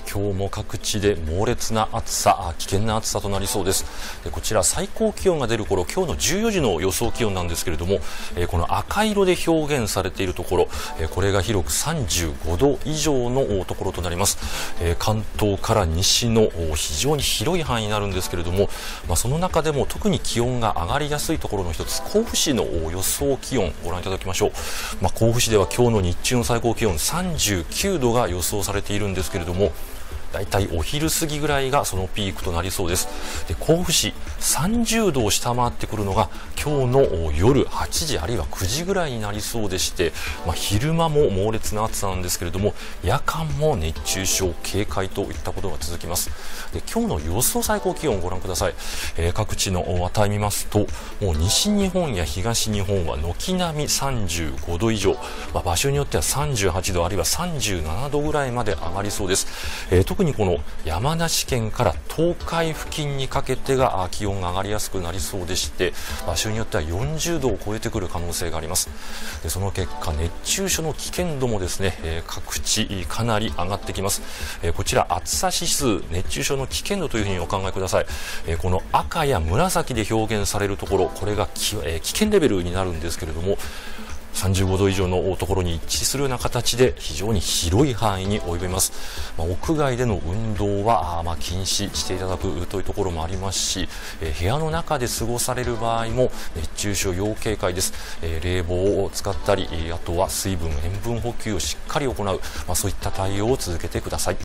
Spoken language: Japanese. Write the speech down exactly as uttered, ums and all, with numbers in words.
今日も各地で猛烈な暑さ、危険な暑さとなりそうです。でこちら最高気温が出る頃、今日のじゅうよじの予想気温なんですけれども、えー、この赤色で表現されているところ、えー、これが広くさんじゅうごど以上のところとなります。えー、関東から西の非常に広い範囲になるんですけれども、まあ、その中でも特に気温が上がりやすいところの一つ、甲府市の予想気温ご覧いただきましょう。まあ、甲府市では今日の日中の最高気温さんじゅうきゅうどが予想されているんですけれども、だいたいお昼過ぎぐらいがそのピークとなりそうです。で甲府市さんじゅうどを下回ってくるのが今日の夜はちじあるいはくじぐらいになりそうでして、まあ、昼間も猛烈な暑さなんですけれども、夜間も熱中症警戒といったことが続きます。で今日の予想最高気温をご覧ください。えー、各地の値見ますと、もう西日本や東日本は軒並みさんじゅうごど以上、まあ、場所によってはさんじゅうはちどあるいはさんじゅうななどぐらいまで上がりそうです。えー、特にこの山梨県から東海付近にかけてが気温が上がりやすくなりそうでして、場所によってはよんじゅうどを超えてくる可能性があります。でその結果、熱中症の危険度もですね、えー、各地かなり上がってきます。えー、こちら暑さ指数、熱中症の危険度というふうにお考えください。えー、この赤や紫で表現されるところ、これがき、えー、危険レベルになるんですけれども、さんじゅうごど以上のところに一致するような形で非常に広い範囲に及びます。まあ、屋外での運動はまあ禁止していただくというところもありますし、えー、部屋の中で過ごされる場合も熱中症要警戒です。えー、冷房を使ったり、あとは水分塩分補給をしっかり行う、まあ、そういった対応を続けてください。